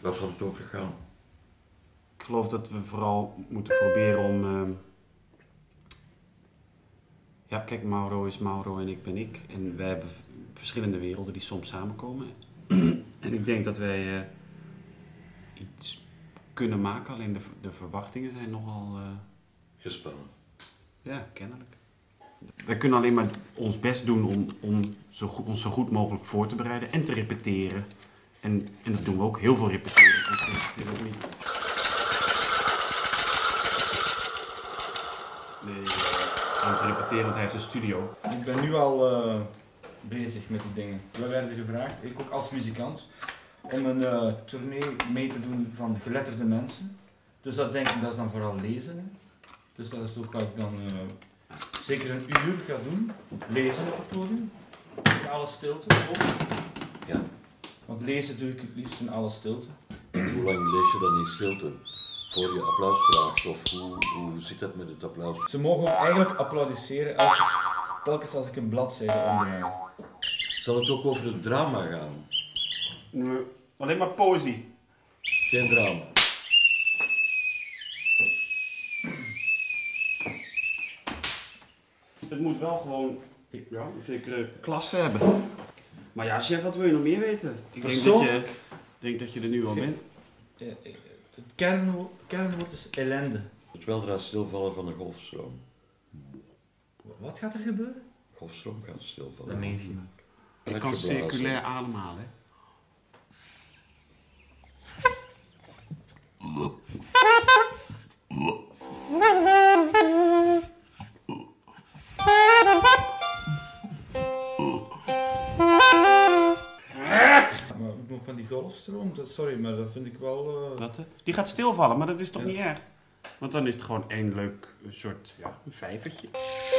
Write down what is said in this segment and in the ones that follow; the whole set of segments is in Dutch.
Waar zal het over gaan? Ik geloof dat we vooral moeten proberen om... Ja, kijk, Mauro is Mauro en ik ben ik. En wij hebben verschillende werelden die soms samenkomen. En ik denk dat wij iets kunnen maken, alleen de verwachtingen zijn nogal... Gespannen. Ja, kennelijk. Wij kunnen alleen maar ons best doen om ons zo goed mogelijk voor te bereiden en te repeteren. En dat doen we ook, heel veel repeteren. Ook niet. Nee, aan het repeteren, want hij heeft een studio. Ik ben nu al bezig met die dingen. We werden gevraagd, ik ook als muzikant, om een tournee mee te doen van geletterde mensen. Dus dat is dan vooral lezen. Hè. Dus dat is ook wat ik dan zeker een uur ga doen. Lezen op het podium. In alle stilte. Ja. Want lezen doe ik het liefst in alle stilte. Hoe lang lees je dan in stilte? Voor je applaus vraagt? Of hoe zit dat met het applaus? Ze mogen eigenlijk applaudisseren telkens als ik een bladzijde omdraai. Zal het ook over het drama gaan? Nee, alleen maar poëzie. Geen drama. Het moet wel gewoon een zekere klasse hebben. Maar ja, chef, wat wil je nog meer weten? Ik denk dat je er nu al bent. Het kernwoord is ellende. Het weldra stilvallen van de golfstroom. Wat gaat er gebeuren? De golfstroom gaat stilvallen. Dat meen je. Ik kan circulair ademhalen. Hè? Maar nog van die golfstroom, sorry, maar dat vind ik wel... Wat? Die gaat stilvallen, maar dat is toch niet erg? Want dan is het gewoon één leuk soort, een vijvertje.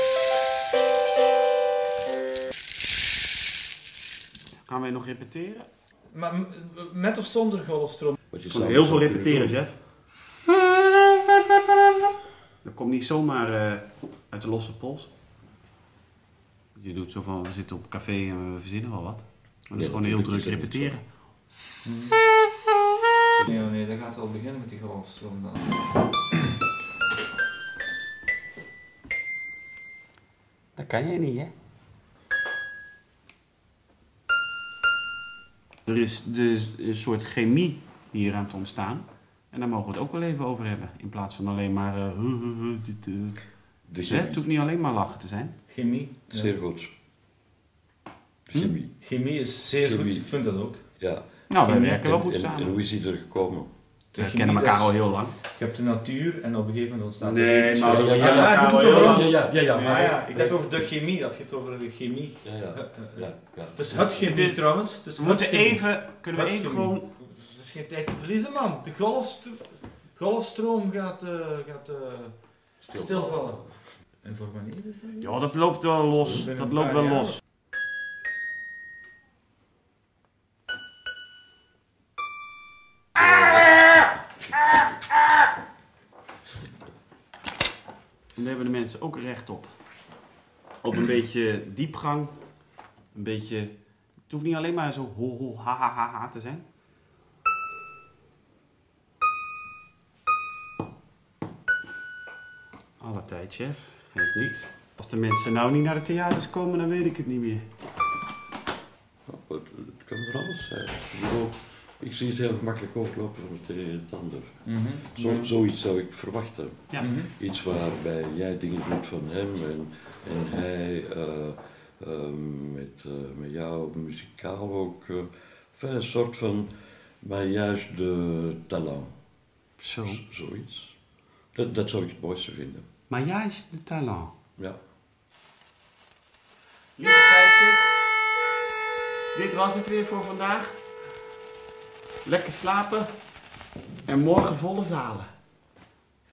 Gaan wij nog repeteren? Maar met of zonder golfstroom? We kunnen heel veel repeteren, chef. Dat komt niet zomaar uit de losse pols. Je doet zo van, we zitten op café en we verzinnen wel wat. Maar dat is gewoon heel druk repeteren. Nee, dat gaat al beginnen met die golfstroom dan. Dat kan je niet, hè? Er is dus een soort chemie hier aan het ontstaan. En daar mogen we het ook wel even over hebben. In plaats van alleen maar... Het hoeft niet alleen maar lachen te zijn. Chemie. Ja. Zeer goed. Chemie. Chemie is zeer goed, ik vind dat ook. Ja. Nou, wij werken wel goed samen. En hoe is die er gekomen? We kennen elkaar al heel lang. Je hebt de natuur en op een gegeven moment ontstaat Nee, maar ja, ik dacht over de chemie, dat gaat over de chemie. Ja. Het is het chemie trouwens. We moeten kunnen we even gewoon... Er is geen tijd te verliezen, man. De golfstroom gaat stilvallen. En voor wanneer is dat? Ja, dat loopt wel los. Dat loopt wel los. En daar hebben de mensen ook recht op. Op een beetje diepgang. Een beetje... Het hoeft niet alleen maar zo ho ho ha ha ha ha te zijn. Alle tijd, chef. Heeft niks. Als de mensen nou niet naar de theaters komen, dan weet ik het niet meer. Het kan er alles zijn. Ik bedoel, ik zie het heel gemakkelijk overlopen van het een en het ander. Zoiets zou ik verwachten. Ja. Iets waarbij jij dingen doet van hem en hij met jou muzikaal ook. Een soort van, maar juist de talent. Zoiets. Dat zou ik het mooiste vinden. Maar juist de talent. Ja. Lieve kijkers, dit was het weer voor vandaag. Lekker slapen en morgen volle zalen.